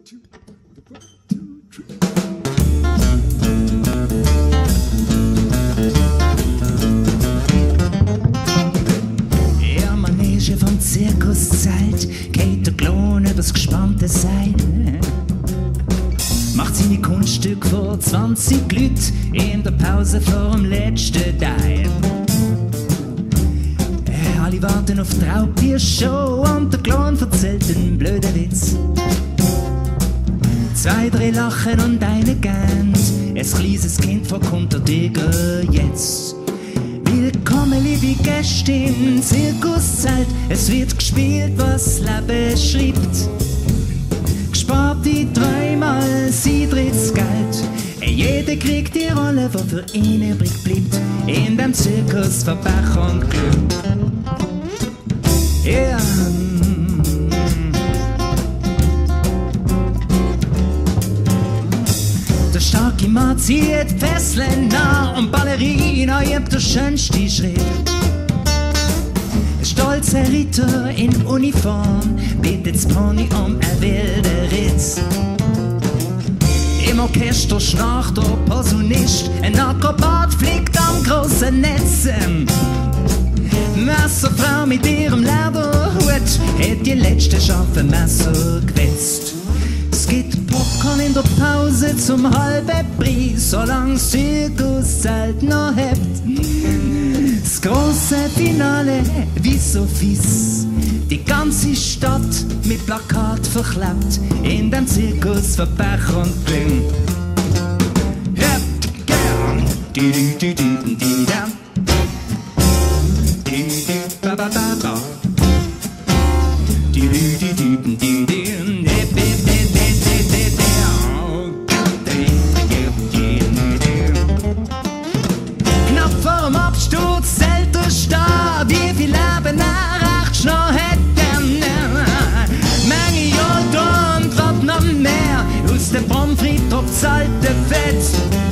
Ja, Manege vom Zirkuszelt geht der Klon übers gespannte Seil. Macht seine Kunststück vor 20 Leuten in der Pause vor dem letzten Teil. Alle warten auf die Raubtier-Show und der Klon erzählt einen blöden Witz. 2, 3 lachen und eine gähnt. Ein kleines Kind verkommt der Tiger jetzt. Willkommen, liebe Gäste im Zirkuszelt. Es wird gespielt, was das Leben schreibt. Gespart die 3-mal, sie dreht's Geld. Jeder kriegt die Rolle, die für ihn übrig bleibt. In dem Zirkus für Pech und Glück. Ja. Der starke Mann zieht Fesseln nach und Ballerina übt der schönste Schritt. Ein stolzer Ritter in Uniform bittet's Pony um ein wilder Ritz. Im Orchester schnarcht der Posaunist, ein Akrobat fliegt am großen Netz. Messerfrau mit ihrem Lederhut hat die letzte scharfe Messer gewetzt. Es gibt Popcorn in der Pause zum halben Preis, solange das Zirkuszelt noch hebt. Das große Finale wie so fies, die ganze Stadt mit Plakat verklebt, in dem Zirkus für Pech und Glück. Habt gern knapp vorm Absturz zählt der Stab, wie viel Leben er echt noch hätten. Menge Jahre und wat noch mehr, aus dem Pommes frites aufs alte Fett.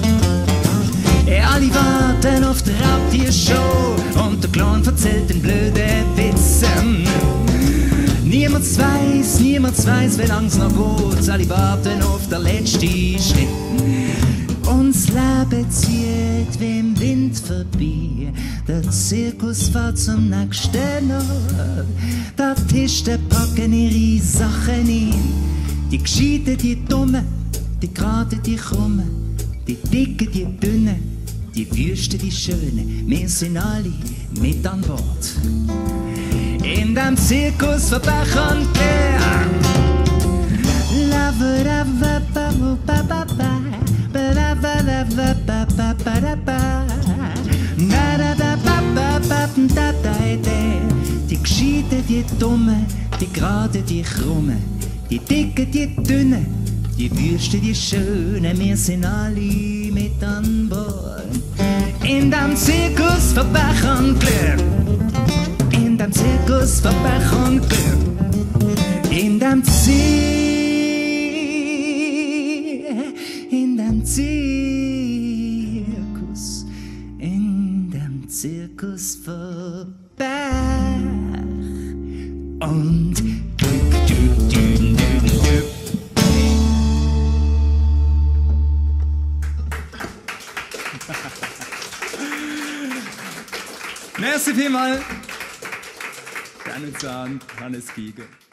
Alle warten auf die Raubtier-Show und der Clown erzählt den blöden Witzen. Niemand weiß, wie lang's noch geht. Alle warten auf den letzten Schritt. Uns Leben zieht wie im Wind vorbei. Der Zirkus fährt zum nächsten Ort. Die Artisten packen ihre Sachen ein. Die Gescheiten, die Dummen, die Geraden, die Krummen, die Dicken, die Dünnen, die Wüsten, die Schönen. Wir sind alle mit an Bord. In dem Zirkus für Pech und Glück. Die Gescheiten, die Dummen, die Geraden, die Krummen, die Dicken, die Dünnen, die Wüsten, die Schönen, wir sind alle mit an Bord. In dem Zirkus für Pech und Glück. In dem Zirkus für Pech und Glück. In dem Zirkus für Pech und Glück. Merci vielmals. Deine Zahn, Hannes Giege.